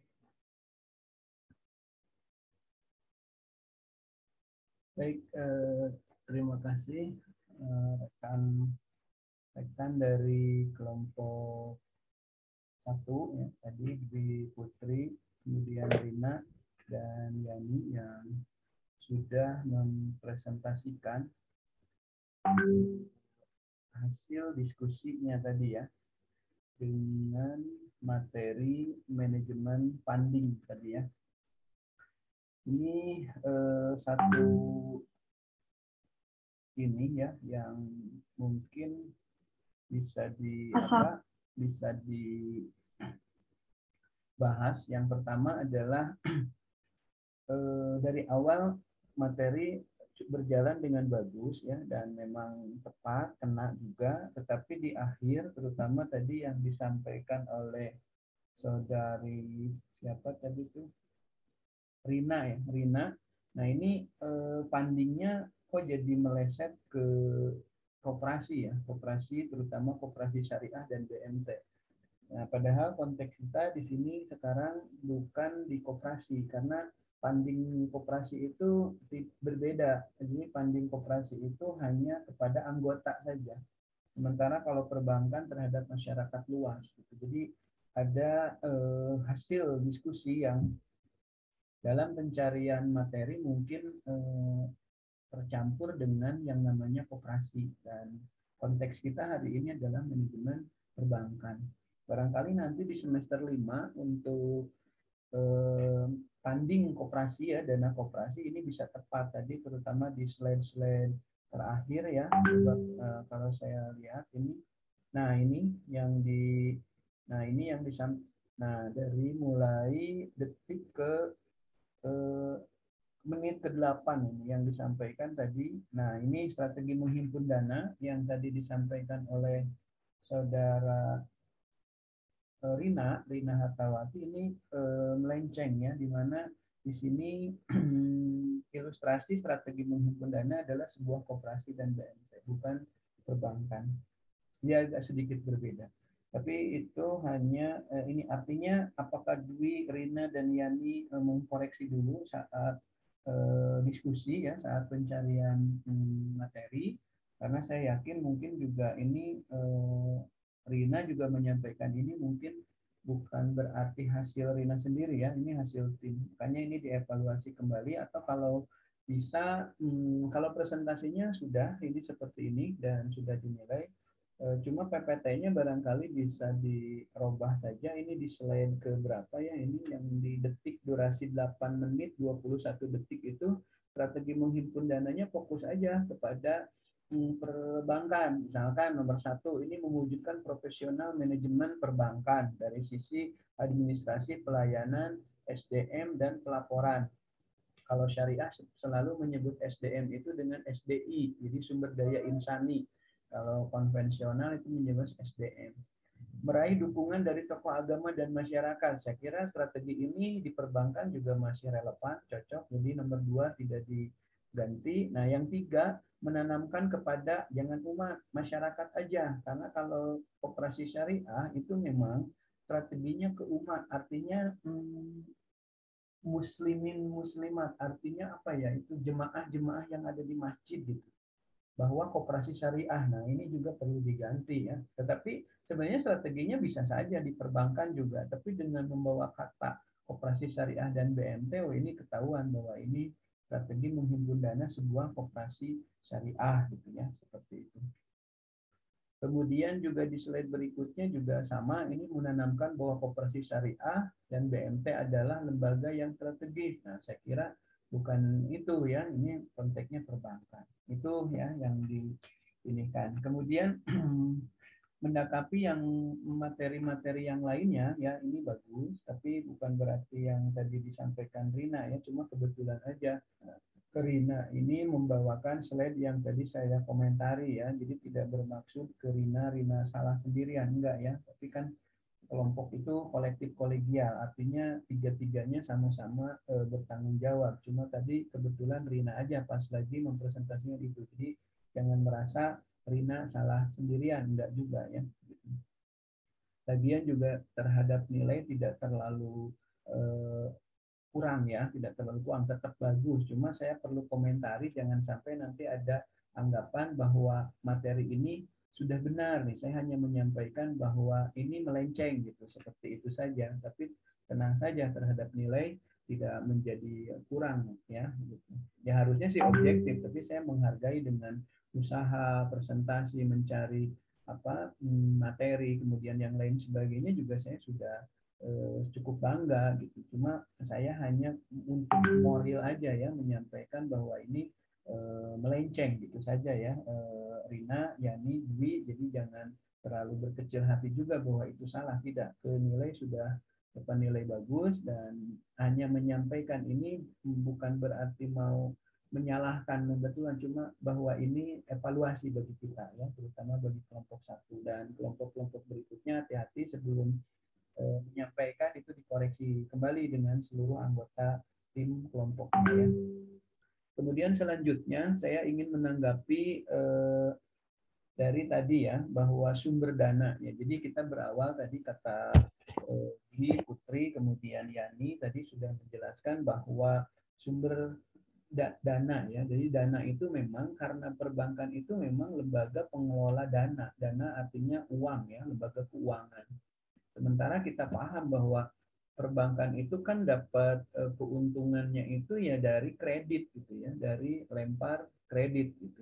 Baik, eh, terima kasih eh, rekan rekan dari kelompok satu ya, tadi Dwi Putri, kemudian Rina dan Yani yang sudah mempresentasikan hasil diskusinya tadi ya dengan materi manajemen funding tadi ya. Ini eh, satu ini ya yang mungkin bisa di apa, bisa dibahas. Yang pertama adalah eh, dari awal materi berjalan dengan bagus ya dan memang tepat, kena juga, tetapi di akhir terutama tadi yang disampaikan oleh saudari siapa tadi itu Rina ya Rina. Nah ini eh, fundingnya kok jadi meleset ke koperasi ya, koperasi terutama koperasi syariah dan B M T. Nah padahal konteks kita di sini sekarang bukan di koperasi karena funding koperasi itu berbeda. Jadi funding koperasi itu hanya kepada anggota saja. Sementara kalau perbankan terhadap masyarakat luas. Gitu. Jadi ada eh, hasil diskusi yang dalam pencarian materi mungkin eh, tercampur dengan yang namanya koperasi. Dan konteks kita hari ini adalah manajemen perbankan. Barangkali nanti di semester lima untuk eh, funding koperasi ya, dana koperasi ini bisa tepat tadi terutama di slide-slide terakhir ya. Coba eh, kalau saya lihat ini. Nah, ini yang di nah ini yang bisa nah dari mulai detik ke eh, menit ke delapan ini yang disampaikan tadi. Nah, ini strategi menghimpun dana yang tadi disampaikan oleh saudara Rina, Rina Hartawati ini eh, melenceng ya, di mana di sini ilustrasi strategi menghimpun dana adalah sebuah koperasi dan B M T, bukan perbankan. Dia agak sedikit berbeda. Tapi itu hanya eh, ini artinya apakah Dwi, Rina dan Yani eh, mengkoreksi dulu saat eh, diskusi ya, saat pencarian hmm, materi, karena saya yakin mungkin juga ini eh, Rina juga menyampaikan ini mungkin bukan berarti hasil Rina sendiri ya, ini hasil tim. Makanya ini dievaluasi kembali atau kalau bisa, hmm, kalau presentasinya sudah ini seperti ini dan sudah dinilai, e, cuma P P T-nya barangkali bisa dirubah saja. Ini di slide ke berapa ya? Ini yang di detik durasi delapan menit dua puluh satu detik itu strategi menghimpun dananya fokus aja kepada perbankan. Misalkan nomor satu ini mewujudkan profesional manajemen perbankan dari sisi administrasi, pelayanan, S D M dan pelaporan. Kalau syariah selalu menyebut S D M itu dengan S D I, jadi sumber daya insani. Kalau konvensional itu menyebut S D M. Meraih dukungan dari tokoh agama dan masyarakat. Saya kira strategi ini di perbankan juga masih relevan, cocok. Jadi nomor dua tidak diganti. Nah yang tiga, menanamkan kepada jangan umat, masyarakat aja. Karena kalau koperasi syariah itu memang strateginya ke umat. Artinya hmm, muslimin muslimat. Artinya apa ya? Itu jemaah-jemaah yang ada di masjid gitu. Bahwa koperasi syariah, nah ini juga perlu diganti ya. Tetapi sebenarnya strateginya bisa saja di perbankan juga, tapi dengan membawa kata koperasi syariah dan B M T, oh ini ketahuan bahwa ini strategi menghimpun dana sebuah koperasi syariah gitu ya, seperti itu. Kemudian juga di slide berikutnya juga sama, ini menanamkan bahwa koperasi syariah dan B M T adalah lembaga yang strategis. Nah, saya kira bukan itu ya, ini konteksnya perbankan. Itu ya yang diinikan. Kemudian mendakapi yang materi-materi yang lainnya ya ini bagus, tapi bukan berarti yang tadi disampaikan Rina ya, cuma kebetulan aja ke Rina ini membawakan slide yang tadi saya komentari ya, jadi tidak bermaksud ke Rina Rina salah sendirian, enggak ya, tapi kan kelompok itu kolektif kolegial, artinya tiga-tiganya sama-sama e, bertanggung jawab. Cuma tadi kebetulan Rina aja pas lagi mempresentasinya itu. Jadi jangan merasa Rina salah sendirian, enggak juga ya. Lagian juga terhadap nilai tidak terlalu e, kurang ya, tidak terlalu kurang, tetap bagus. Cuma saya perlu komentari jangan sampai nanti ada anggapan bahwa materi ini sudah benar nih, saya hanya menyampaikan bahwa ini melenceng gitu, seperti itu saja. Tapi tenang saja terhadap nilai tidak menjadi kurang ya. Gitu. Ya harusnya sih objektif, tapi saya menghargai dengan usaha, presentasi, mencari apa materi, kemudian yang lain sebagainya juga saya sudah eh, cukup bangga gitu. Cuma saya hanya untuk moral aja ya menyampaikan bahwa ini melenceng gitu saja ya, Rina, Yani, Dwi, jadi jangan terlalu berkecil hati juga bahwa itu salah, tidak, ke nilai sudah dapat nilai bagus dan hanya menyampaikan ini bukan berarti mau menyalahkan kebetulan, cuma bahwa ini evaluasi bagi kita ya, terutama bagi kelompok satu dan kelompok-kelompok berikutnya hati-hati sebelum eh, menyampaikan itu dikoreksi kembali dengan seluruh anggota tim kelompoknya ya. Kemudian selanjutnya saya ingin menanggapi eh, dari tadi ya bahwa sumber dana ya. Jadi kita berawal tadi kata eh, Di Putri kemudian Yani tadi sudah menjelaskan bahwa sumber da dana ya. Jadi dana itu memang karena perbankan itu memang lembaga pengelola dana. Dana artinya uang ya, lembaga keuangan. Sementara kita paham bahwa perbankan itu kan dapat uh, keuntungannya itu ya dari kredit gitu ya, dari lempar kredit gitu.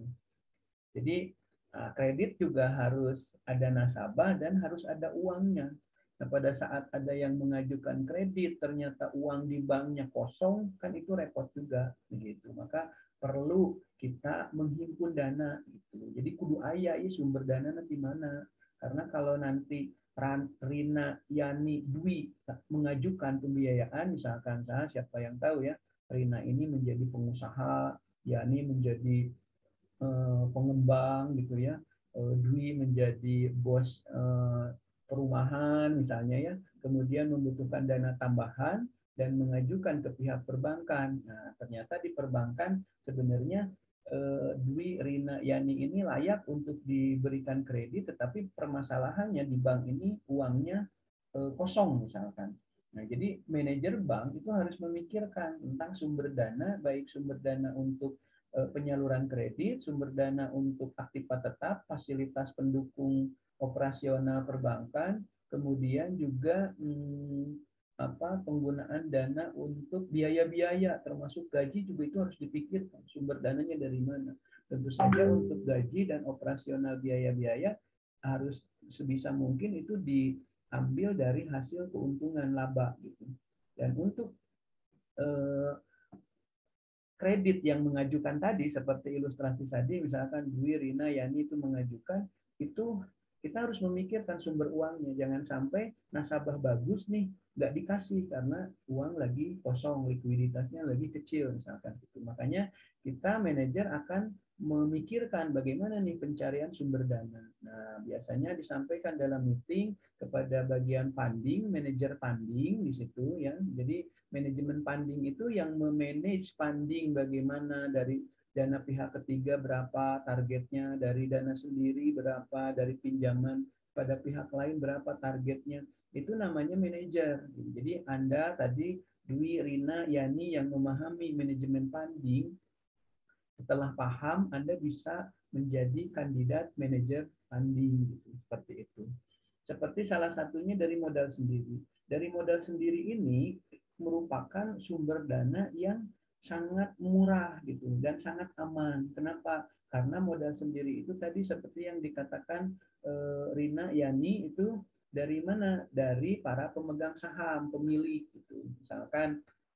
Jadi uh, kredit juga harus ada nasabah dan harus ada uangnya. Nah, pada saat ada yang mengajukan kredit ternyata uang di banknya kosong, kan itu repot juga begitu. Maka perlu kita menghimpun dana gitu. Jadi kudu aya ya sumber dana nanti mana. Karena kalau nanti Rina, Yani, Dwi mengajukan pembiayaan, misalkan saya siapa yang tahu ya, Rina ini menjadi pengusaha, Yani menjadi eh, pengembang gitu ya, eh, Dwi menjadi bos eh, perumahan misalnya ya, kemudian membutuhkan dana tambahan dan mengajukan ke pihak perbankan. Nah, ternyata di perbankan sebenarnya Dwi, Rina, Yani ini layak untuk diberikan kredit, tetapi permasalahannya di bank ini uangnya kosong misalkan. Nah, jadi manajer bank itu harus memikirkan tentang sumber dana, baik sumber dana untuk penyaluran kredit, sumber dana untuk aktiva tetap, fasilitas pendukung operasional perbankan, kemudian juga hmm, apa penggunaan dana untuk biaya-biaya termasuk gaji juga itu harus dipikirkan sumber dananya dari mana. Tentu saja untuk gaji dan operasional biaya-biaya harus sebisa mungkin itu diambil dari hasil keuntungan laba gitu. Dan untuk eh, kredit yang mengajukan tadi seperti ilustrasi tadi misalkan Dwi, Rina, Yani itu mengajukan, itu kita harus memikirkan sumber uangnya, jangan sampai nasabah bagus nih nggak dikasih karena uang lagi kosong, likuiditasnya lagi kecil misalkan itu. Makanya kita manajer akan memikirkan bagaimana nih pencarian sumber dana. Nah, biasanya disampaikan dalam meeting kepada bagian funding, manajer funding di situ ya. Jadi manajemen funding itu yang memanage funding bagaimana dari dana pihak ketiga berapa targetnya, dari dana sendiri berapa, dari pinjaman pada pihak lain berapa targetnya. Itu namanya manajer. Jadi Anda tadi Dwi, Rina, Yani yang memahami manajemen funding, setelah paham Anda bisa menjadi kandidat manajer funding gitu, seperti itu. Seperti salah satunya dari modal sendiri. Dari modal sendiri ini merupakan sumber dana yang sangat murah gitu dan sangat aman. Kenapa? Karena modal sendiri itu tadi seperti yang dikatakan eh, Rina, Yani itu dari mana? Dari para pemegang saham, pemilik gitu. Misalkan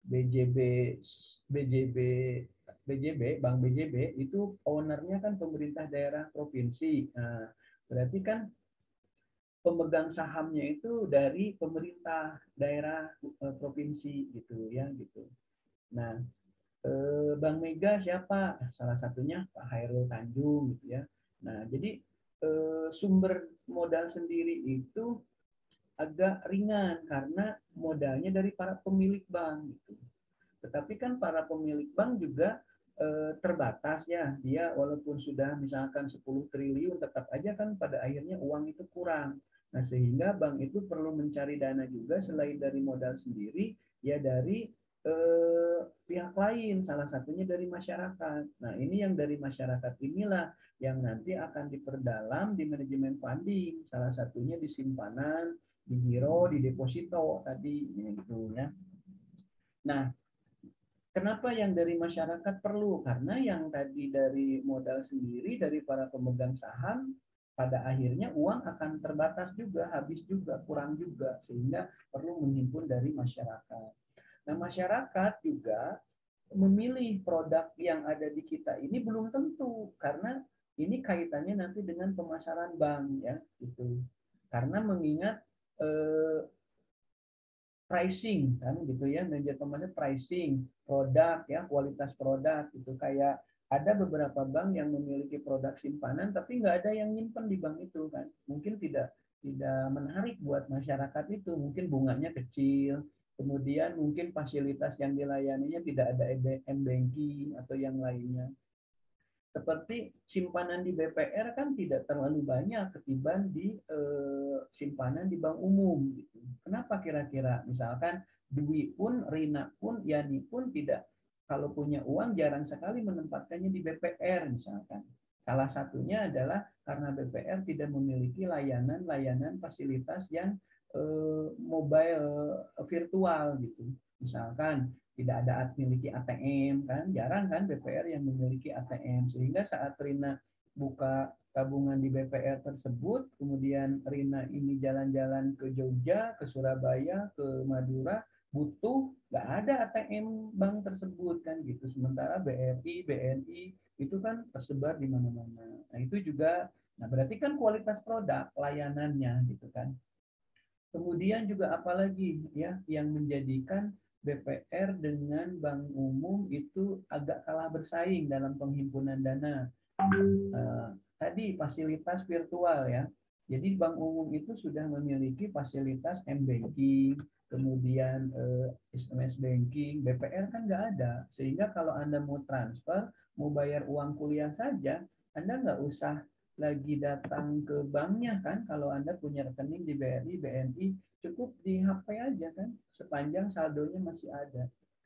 B J B, B J B, B J B, Bank B J B itu ownernya kan pemerintah daerah provinsi. Nah, berarti kan pemegang sahamnya itu dari pemerintah daerah provinsi gitu ya gitu. Nah, Bank Mega siapa? Salah satunya Pak Hairul Tanjung gitu ya. Nah, jadi sumber modal sendiri itu agak ringan karena modalnya dari para pemilik bank gitu. Tetapi kan para pemilik bank juga eh, terbatas ya. Dia walaupun sudah misalkan sepuluh triliun tetap aja kan pada akhirnya uang itu kurang. Nah, sehingga bank itu perlu mencari dana juga selain dari modal sendiri ya dari eh, pihak lain, salah satunya dari masyarakat. Nah, ini yang dari masyarakat inilah yang nanti akan diperdalam di manajemen funding, salah satunya di simpanan, di giro, di deposito tadi gitu ya. Nah, kenapa yang dari masyarakat perlu? Karena yang tadi dari modal sendiri dari para pemegang saham pada akhirnya uang akan terbatas juga, habis juga, kurang juga sehingga perlu menghimpun dari masyarakat. Nah, masyarakat juga memilih produk yang ada di kita ini belum tentu karena ini kaitannya nanti dengan pemasaran bank ya itu. Karena mengingat eh, pricing kan gitu ya, manajer pemasaran pricing produk ya, kualitas produk itu kayak ada beberapa bank yang memiliki produk simpanan tapi nggak ada yang nyimpen di bank itu kan, mungkin tidak tidak menarik buat masyarakat itu, mungkin bunganya kecil, kemudian mungkin fasilitas yang dilayaninya tidak ada m-banking atau yang lainnya. Seperti simpanan di B P R kan tidak terlalu banyak ketimbang di eh, simpanan di bank umum. Gitu. Kenapa kira-kira? Misalkan Dwi pun, Rina pun, Yani pun tidak, kalau punya uang jarang sekali menempatkannya di B P R misalkan. Salah satunya adalah karena B P R tidak memiliki layanan-layanan fasilitas yang eh, mobile virtual gitu. Misalkan tidak ada memiliki A T M kan, jarang kan B P R yang memiliki A T M, sehingga saat Rina buka tabungan di B P R tersebut, kemudian Rina ini jalan-jalan ke Jogja, ke Surabaya, ke Madura, butuh nggak ada A T M bank tersebut kan gitu, sementara B R I, B N I itu kan tersebar di mana-mana. Nah itu juga, nah berarti kan kualitas produk layanannya gitu kan. Kemudian juga apalagi ya yang menjadikan B P R dengan bank umum itu agak kalah bersaing dalam penghimpunan dana. Uh, tadi fasilitas virtual ya. Jadi bank umum itu sudah memiliki fasilitas m-banking, kemudian uh, S M S banking, B P R kan nggak ada. Sehingga kalau Anda mau transfer, mau bayar uang kuliah saja, Anda nggak usah lagi datang ke banknya kan. Kalau Anda punya rekening di B R I, B N I, cukup di H P aja kan, sepanjang saldonya masih ada.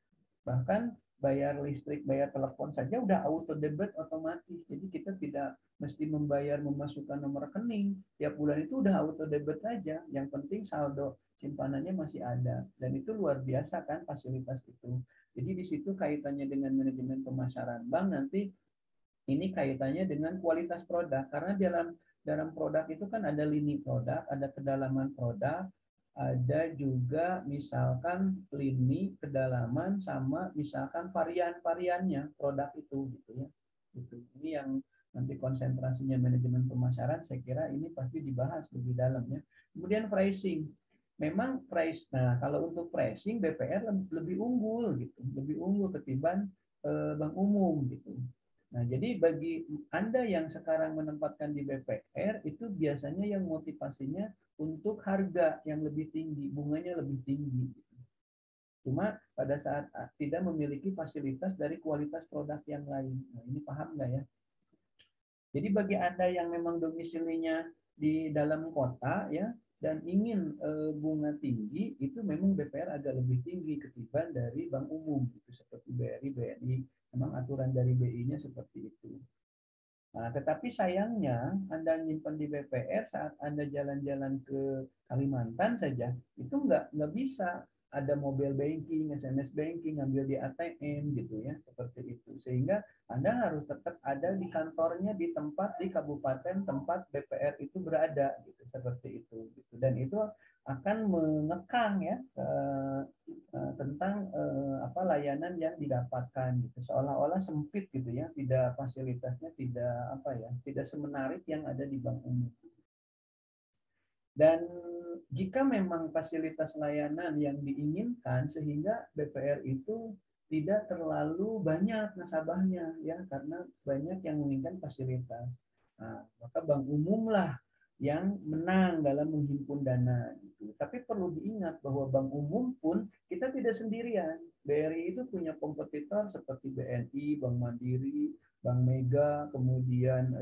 Bahkan bayar listrik, bayar telepon saja udah auto debit otomatis. Jadi kita tidak mesti membayar memasukkan nomor rekening. Tiap bulan itu udah auto debit saja. Yang penting saldo simpanannya masih ada. Dan itu luar biasa kan fasilitas itu. Jadi di situ kaitannya dengan manajemen pemasaran bank nanti ini kaitannya dengan kualitas produk. Karena dalam dalam produk itu kan ada lini produk, ada kedalaman produk, ada juga misalkan lini, kedalaman, sama misalkan varian-variannya produk itu gitu ya. Gitu. Ini yang nanti konsentrasinya manajemen pemasaran, saya kira ini pasti dibahas lebih dalam ya. Kemudian pricing. Memang price, nah kalau untuk pricing B P R lebih unggul gitu, lebih unggul ketimbang eh, bank umum gitu. Nah, jadi bagi Anda yang sekarang menempatkan di B P R, itu biasanya yang motivasinya untuk harga yang lebih tinggi, bunganya lebih tinggi. Cuma pada saat tidak memiliki fasilitas dari kualitas produk yang lain. Nah, ini paham nggak ya? Jadi bagi Anda yang memang domisilinya di dalam kota ya, dan ingin e, bunga tinggi, itu memang B P R agak lebih tinggi ketimbang dari bank umum, gitu, seperti B R I, B N I. Memang aturan dari B I-nya seperti itu. Nah, tetapi sayangnya Anda nyimpan di B P R saat Anda jalan-jalan ke Kalimantan saja, itu nggak nggak bisa ada mobile banking, S M S banking, ngambil di A T M gitu ya, seperti itu. Sehingga Anda harus tetap ada di kantornya di tempat di kabupaten tempat B P R itu berada gitu, seperti itu. Gitu. Dan itu akan mengekang ya uh, tentang uh, apa layanan yang didapatkan gitu. Seolah-olah sempit gitu ya, tidak fasilitasnya tidak apa ya, tidak semenarik yang ada di bank umum. Dan jika memang fasilitas layanan yang diinginkan sehingga B P R itu tidak terlalu banyak nasabahnya ya, karena banyak yang menginginkan fasilitas. Nah, maka bank umum lah yang menang dalam menghimpun dana. Gitu. Tapi perlu diingat bahwa bank umum pun kita tidak sendirian. B R I itu punya kompetitor seperti B N I, Bank Mandiri, Bank Mega, kemudian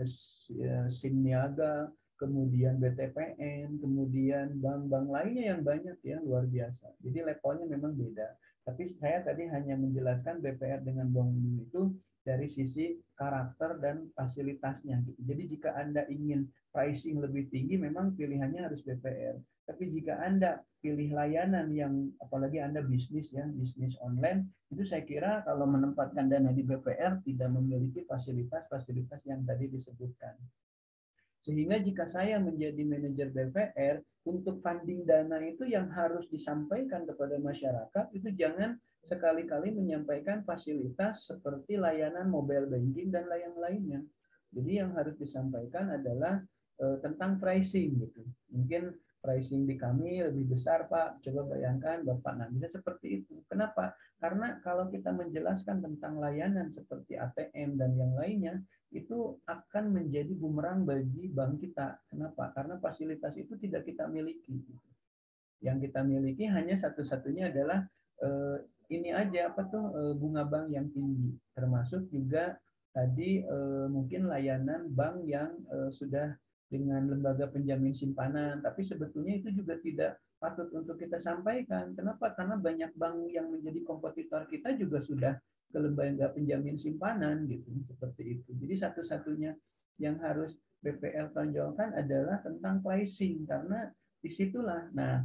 Simniaga, kemudian B T P N, kemudian bank-bank lainnya yang banyak ya, luar biasa. Jadi levelnya memang beda. Tapi saya tadi hanya menjelaskan B P R dengan bank umum itu dari sisi karakter dan fasilitasnya. Gitu. Jadi jika Anda ingin pricing lebih tinggi, memang pilihannya harus B P R. Tapi jika Anda pilih layanan yang, apalagi Anda bisnis ya, bisnis online, itu saya kira kalau menempatkan dana di B P R tidak memiliki fasilitas-fasilitas yang tadi disebutkan. Sehingga jika saya menjadi manajer B P R, untuk funding dana itu yang harus disampaikan kepada masyarakat, itu jangan sekali-kali menyampaikan fasilitas seperti layanan mobile banking dan lain-lainnya. Jadi yang harus disampaikan adalah e, tentang pricing gitu. Mungkin pricing di kami lebih besar Pak, coba bayangkan Bapak, nah bisa seperti itu. Kenapa? Karena kalau kita menjelaskan tentang layanan seperti A T M dan yang lainnya, itu akan menjadi bumerang bagi bank kita. Kenapa? Karena fasilitas itu tidak kita miliki. Yang kita miliki hanya satu-satunya adalah eh, ini aja apa tuh eh, bunga bank yang tinggi, termasuk juga tadi eh, mungkin layanan bank yang eh, sudah dengan lembaga penjamin simpanan, tapi sebetulnya itu juga tidak patut untuk kita sampaikan. Kenapa? Karena banyak bank yang menjadi kompetitor kita juga sudah ke lembaga penjamin simpanan gitu, seperti itu. Jadi satu-satunya yang harus B P R tonjolkan adalah tentang pricing, karena disitulah. Nah,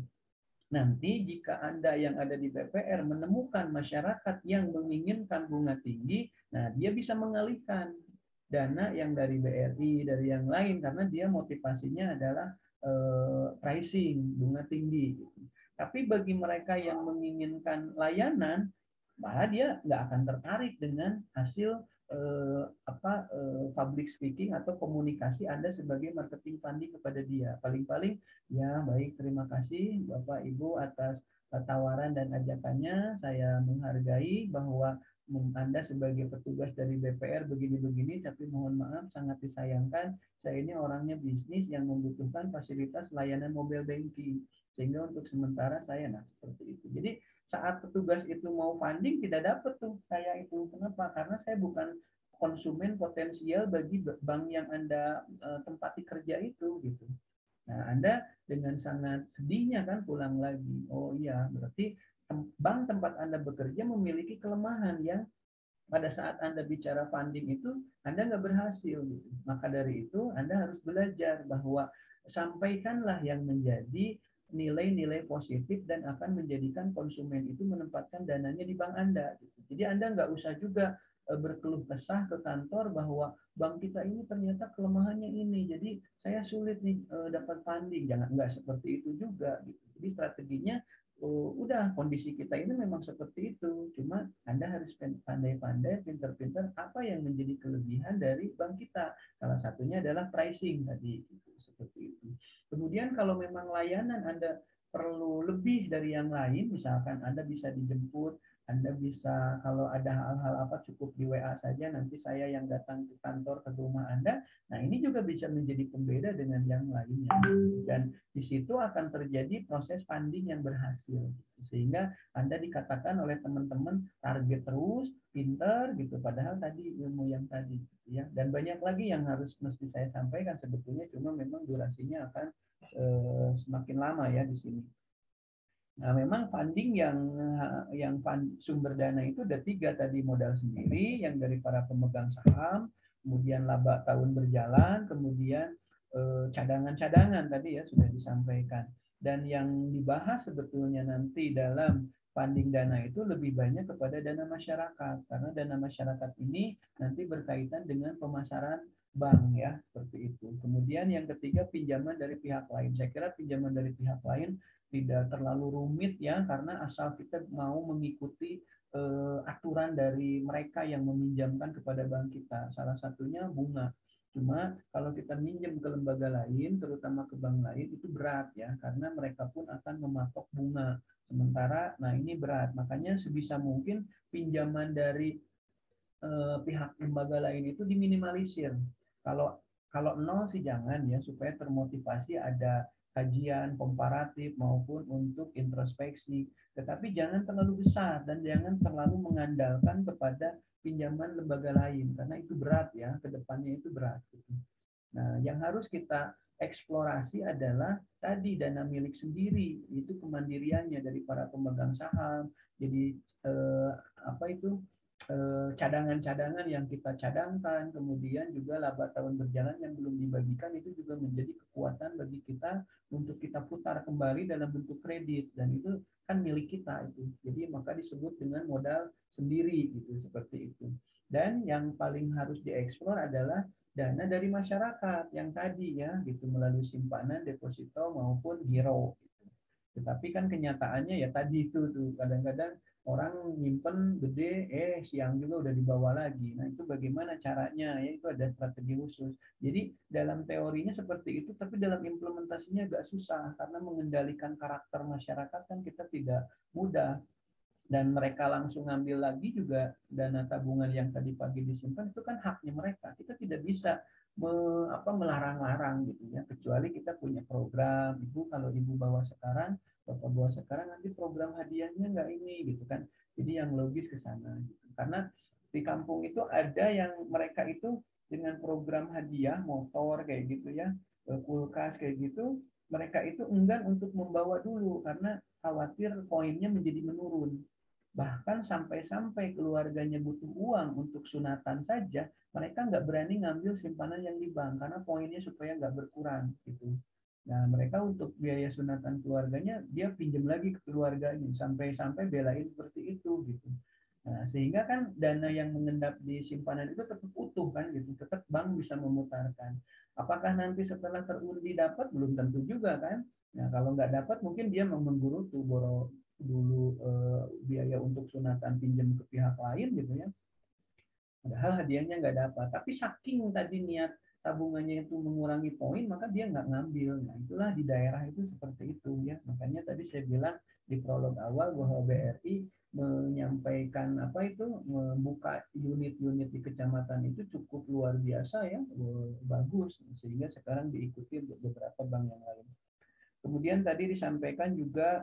nanti jika Anda yang ada di B P R menemukan masyarakat yang menginginkan bunga tinggi, nah dia bisa mengalihkan dana yang dari B R I, dari yang lain, karena dia motivasinya adalah eh, pricing, bunga tinggi. Tapi bagi mereka yang menginginkan layanan, malah dia nggak akan tertarik dengan hasil eh, apa eh, public speaking atau komunikasi Anda sebagai marketing funding kepada dia. Paling-paling ya baik, terima kasih Bapak Ibu atas tawaran dan ajakannya. Saya menghargai bahwa Anda sebagai petugas dari B P R begini-begini, tapi mohon maaf sangat disayangkan saya ini orangnya bisnis yang membutuhkan fasilitas layanan mobile banking, sehingga untuk sementara saya nah seperti itu. Jadi saat petugas itu mau funding tidak dapat tuh saya itu. Kenapa? Karena saya bukan konsumen potensial bagi bank yang Anda uh, tempati kerja itu gitu. Nah, Anda dengan sangat sedihnya kan pulang lagi. Oh iya, berarti bank tempat Anda bekerja memiliki kelemahan yang pada saat Anda bicara funding itu Anda nggak berhasil gitu. Maka dari itu Anda harus belajar bahwa sampaikanlah yang menjadi nilai-nilai positif dan akan menjadikan konsumen itu menempatkan dananya di bank Anda. Jadi Anda nggak usah juga berkeluh kesah ke kantor bahwa bank kita ini ternyata kelemahannya ini, jadi saya sulit nih dapat funding. Jangan, nggak seperti itu juga. Jadi strateginya oh, udah kondisi kita ini memang seperti itu. Cuma Anda harus pandai-pandai, pintar-pintar apa yang menjadi kelebihan dari bank kita. Salah satunya adalah pricing tadi. Seperti itu. Kemudian kalau memang layanan Anda perlu lebih dari yang lain, misalkan Anda bisa dijemput, Anda bisa kalau ada hal-hal apa cukup di W A saja, nanti saya yang datang ke kantor ke rumah Anda. Nah ini juga bisa menjadi pembeda dengan yang lainnya. Dan di situ akan terjadi proses funding yang berhasil. Sehingga Anda dikatakan oleh teman-teman target terus, pinter gitu. Padahal tadi ilmu yang tadi. Ya. Dan banyak lagi yang harus mesti saya sampaikan sebetulnya, cuma memang durasinya akan eh, semakin lama ya di sini. Nah, memang funding yang yang fund, sumber dana itu ada tiga tadi, modal sendiri yang dari para pemegang saham, kemudian laba tahun berjalan, kemudian eh, cadangan-cadangan tadi ya sudah disampaikan. Dan yang dibahas sebetulnya nanti dalam funding dana itu lebih banyak kepada dana masyarakat, karena dana masyarakat ini nanti berkaitan dengan pemasaran bank ya, seperti itu. Kemudian yang ketiga pinjaman dari pihak lain. Saya kira pinjaman dari pihak lain tidak terlalu rumit ya, karena asal kita mau mengikuti uh, aturan dari mereka yang meminjamkan kepada bank kita. Salah satunya bunga. Cuma kalau kita minjem ke lembaga lain, terutama ke bank lain, itu berat ya, karena mereka pun akan mematok bunga. Sementara, nah ini berat. Makanya sebisa mungkin pinjaman dari eh, pihak lembaga lain itu diminimalisir. Kalau kalau nol sih jangan ya, supaya termotivasi ada kajian komparatif maupun untuk introspeksi. Tetapi jangan terlalu besar dan jangan terlalu mengandalkan kepada pinjaman lembaga lain, karena itu berat ya, ke depannya itu berat. Gitu. Nah, yang harus kita eksplorasi adalah tadi dana milik sendiri, itu kemandiriannya dari para pemegang saham. Jadi eh, apa itu eh, cadangan-cadangan yang kita cadangkan, kemudian juga laba tahun berjalan yang belum dibagikan, itu juga menjadi kekuatan bagi kita untuk kita putar kembali dalam bentuk kredit, dan itu kan milik kita itu. Jadi maka disebut dengan modal sendiri gitu, seperti itu. Dan yang paling harus dieksplor adalah dana dari masyarakat yang tadi ya, gitu, melalui simpanan, deposito maupun giro. Gitu. Tetapi kan kenyataannya ya tadi itu tuh, kadang-kadang orang nyimpen gede, eh siang juga udah dibawa lagi. Nah itu bagaimana caranya? Ya itu ada strategi khusus. Jadi dalam teorinya seperti itu, tapi dalam implementasinya agak susah karena mengendalikan karakter masyarakat kan kita tidak mudah. Dan mereka langsung ngambil lagi juga dana tabungan yang tadi pagi disimpan, itu kan haknya mereka. Kita tidak bisa me, apa, melarang-larang gitu ya, kecuali kita punya program. Ibu kalau ibu bawa sekarang, bapak bawa sekarang, nanti program hadiahnya nggak ini gitu kan. Jadi yang logis ke sana gitu. Karena di kampung itu ada yang mereka itu dengan program hadiah motor kayak gitu ya, kulkas kayak gitu, mereka itu enggan untuk membawa dulu karena khawatir poinnya menjadi menurun. Bahkan sampai-sampai keluarganya butuh uang untuk sunatan saja, mereka nggak berani ngambil simpanan yang di bank karena poinnya supaya nggak berkurang gitu. Nah mereka untuk biaya sunatan keluarganya dia pinjam lagi ke keluarganya, sampai-sampai belain seperti itu gitu. Nah, sehingga kan dana yang mengendap di simpanan itu tetap utuh kan gitu, tetap bank bisa memutarkan. Apakah nanti setelah terundi dapat? Belum tentu juga kan. Nah kalau nggak dapat mungkin dia mau menggerutu boro dulu eh, biaya untuk sunatan pinjam ke pihak lain gitu ya. Padahal hadiahnya nggak dapat. Tapi saking tadi niat tabungannya itu mengurangi poin, maka dia nggak ngambil. Nah itulah di daerah itu seperti itu ya. Makanya tadi saya bilang di prolog awal bahwa B R I menyampaikan apa itu, membuka unit-unit di kecamatan itu cukup luar biasa ya, bagus, sehingga sekarang diikuti beberapa bank yang lain. Kemudian tadi disampaikan juga,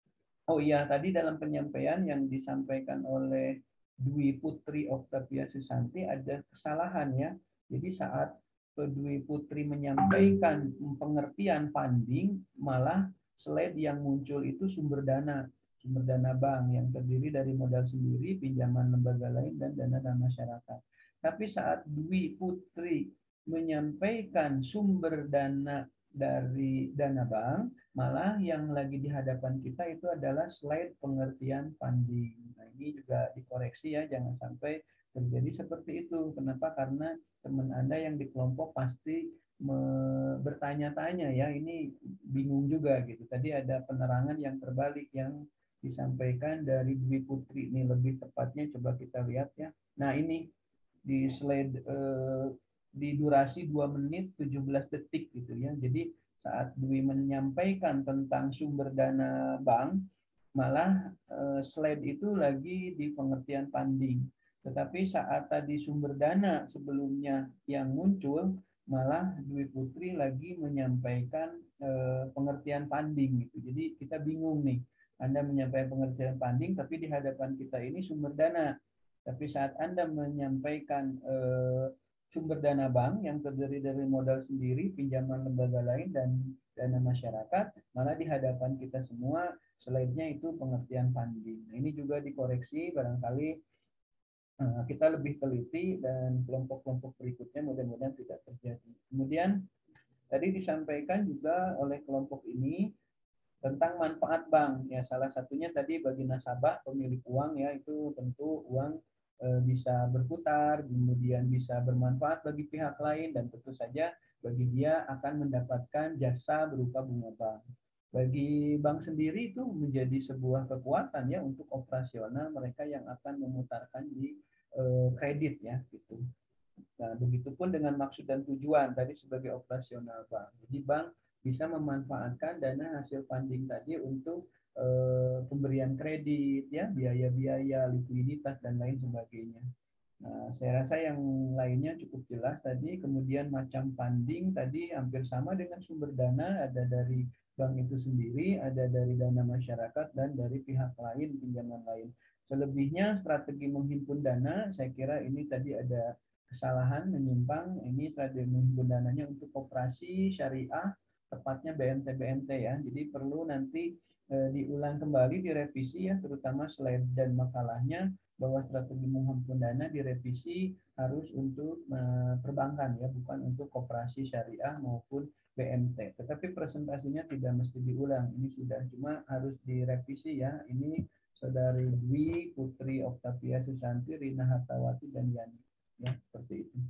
oh iya, tadi dalam penyampaian yang disampaikan oleh Dwi Putri Octavia Susanti ada kesalahan ya. Jadi saat Dwi Putri menyampaikan pengertian funding, malah slide yang muncul itu sumber dana, sumber dana bank yang terdiri dari modal sendiri, pinjaman lembaga lain, dan dana dan masyarakat. Tapi saat Dwi Putri menyampaikan sumber dana dari dana bank, malah yang lagi di hadapan kita itu adalah slide pengertian funding. Nah ini juga dikoreksi ya, jangan sampai terjadi seperti itu. Kenapa? Karena teman Anda yang di kelompok pasti bertanya-tanya ya, ini bingung juga gitu. Tadi ada penerangan yang terbalik yang disampaikan dari Dwi Putri, ini lebih tepatnya coba kita lihat ya. Nah ini di slide eh, di durasi dua menit tujuh belas detik gitu ya. Jadi saat Dwi menyampaikan tentang sumber dana bank, malah eh, slide itu lagi di pengertian funding. Tetapi saat tadi sumber dana sebelumnya yang muncul, malah Dwi Putri lagi menyampaikan eh, pengertian funding gitu. Jadi kita bingung nih. Anda menyampaikan pengertian funding, tapi di hadapan kita ini sumber dana. Tapi saat Anda menyampaikan eh, sumber dana bank yang terdiri dari modal sendiri, pinjaman lembaga lain, dan dana masyarakat, malah di hadapan kita semua slide-nya itu pengertian funding. Nah, ini juga dikoreksi, barangkali uh, kita lebih teliti dan kelompok-kelompok berikutnya mudah-mudahan tidak terjadi. Kemudian tadi disampaikan juga oleh kelompok ini tentang manfaat bank. Ya, salah satunya tadi bagi nasabah pemilik uang ya, itu tentu uang bisa berputar, kemudian bisa bermanfaat bagi pihak lain, dan tentu saja bagi dia akan mendapatkan jasa berupa bunga bank. Bagi bank sendiri itu menjadi sebuah kekuatan ya untuk operasional mereka yang akan memutarkan di eh, kredit ya gitu. Nah, begitupun dengan maksud dan tujuan tadi sebagai operasional bank. Jadi bank bisa memanfaatkan dana hasil funding tadi untuk eh, pemberian kredit ya, biaya-biaya, likuiditas dan lain sebagainya. Nah, saya rasa yang lainnya cukup jelas tadi. Kemudian macam funding tadi hampir sama dengan sumber dana, ada dari bank itu sendiri, ada dari dana masyarakat, dan dari pihak lain, pinjaman lain. Selebihnya strategi menghimpun dana, saya kira ini tadi ada kesalahan, menyimpang. Ini strategi menghimpun dananya untuk operasi syariah, tepatnya B M T B M T ya. Jadi perlu nanti eh, diulang kembali, direvisi ya, terutama slide dan makalahnya, bahwa strategi menghimpun dana direvisi harus untuk uh, perbankan ya, bukan untuk koperasi syariah maupun B M T. Tetapi presentasinya tidak mesti diulang, ini sudah, cuma harus direvisi ya. Ini Saudari Dwi, Putri Oktavia Susanti, Rina Hartawati, dan Yani ya, seperti itu.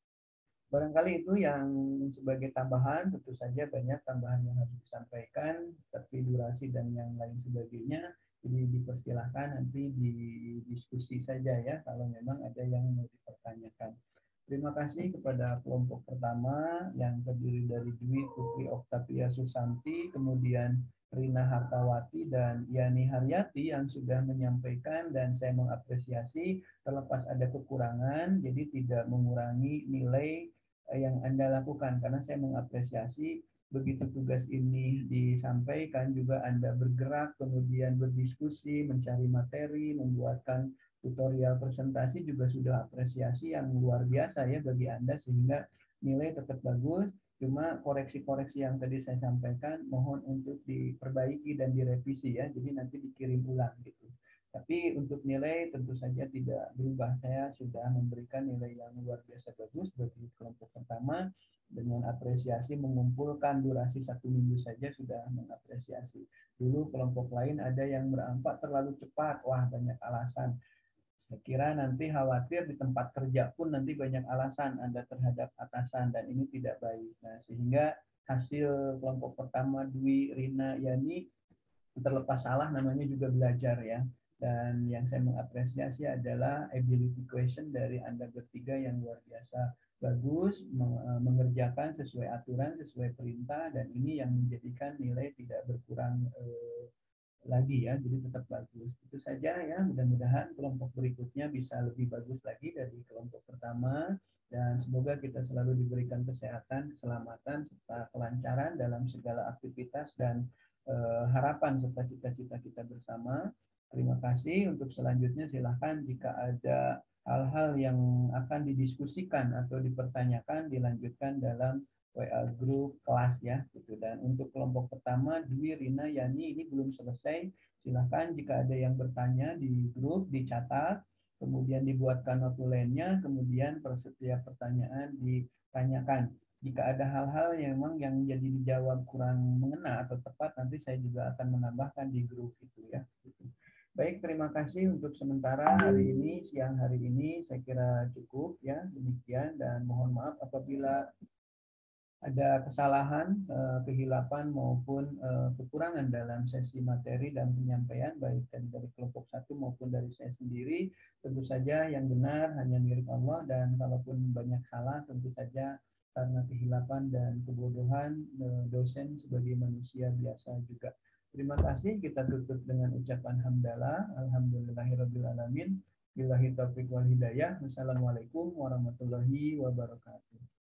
Barangkali itu yang sebagai tambahan. Tentu saja banyak tambahan yang harus disampaikan, tapi durasi dan yang lain sebagainya, jadi dipersilahkan nanti didiskusi saja ya kalau memang ada yang mau dipertanyakan. Terima kasih kepada kelompok pertama yang terdiri dari Dwi Putri Oktavia Susanti, kemudian Rina Hartawati dan Yani Haryati yang sudah menyampaikan, dan saya mengapresiasi terlepas ada kekurangan, jadi tidak mengurangi nilai yang Anda lakukan, karena saya mengapresiasi begitu tugas ini disampaikan juga Anda bergerak, kemudian berdiskusi, mencari materi, membuatkan tutorial presentasi, juga sudah apresiasi yang luar biasa ya bagi Anda, sehingga nilai tetap bagus. Cuma koreksi-koreksi yang tadi saya sampaikan mohon untuk diperbaiki dan direvisi ya, jadi nanti dikirim ulang gitu. Tapi untuk nilai tentu saja tidak berubah. Saya sudah memberikan nilai yang luar biasa bagus bagi kelompok pertama, dengan apresiasi mengumpulkan durasi satu minggu saja sudah mengapresiasi. Dulu kelompok lain ada yang berampak terlalu cepat, wah banyak alasan. Saya kira nanti khawatir di tempat kerja pun nanti banyak alasan Anda terhadap atasan, dan ini tidak baik. Nah, sehingga hasil kelompok pertama Dwi, Rina, Yani, terlepas salah namanya juga belajar ya. Dan yang saya mengapresiasi adalah ability question dari Anda bertiga yang luar biasa bagus, mengerjakan sesuai aturan, sesuai perintah, dan ini yang menjadikan nilai tidak berkurang eh, lagi ya, jadi tetap bagus. Itu saja ya, mudah-mudahan kelompok berikutnya bisa lebih bagus lagi dari kelompok pertama, dan semoga kita selalu diberikan kesehatan, keselamatan, serta kelancaran dalam segala aktivitas dan eh, harapan serta cita-cita kita bersama. Terima kasih. Untuk selanjutnya silahkan jika ada hal-hal yang akan didiskusikan atau dipertanyakan dilanjutkan dalam W A grup kelas ya gitu. Dan untuk kelompok pertama Dwi, Rina, Yani ini belum selesai. Silahkan jika ada yang bertanya di grup dicatat, kemudian dibuatkan notulennya, kemudian per setiap pertanyaan ditanyakan. Jika ada hal-hal yang memang yang jadi dijawab kurang mengena atau tepat, nanti saya juga akan menambahkan di grup itu ya. Gitu. Baik, terima kasih untuk sementara hari ini, siang hari ini saya kira cukup ya, demikian, dan mohon maaf apabila ada kesalahan, kehilapan maupun kekurangan dalam sesi materi dan penyampaian baik dari kelompok satu maupun dari saya sendiri. Tentu saja yang benar hanya milik Allah, dan kalaupun banyak salah tentu saja karena kehilapan dan kebodohan dosen sebagai manusia biasa juga. Terima kasih, kita tutup dengan ucapan hamdalah, alhamdulillahirabbil alamin, billahi taufiq wal hidayah. Wassalamualaikum warahmatullahi wabarakatuh.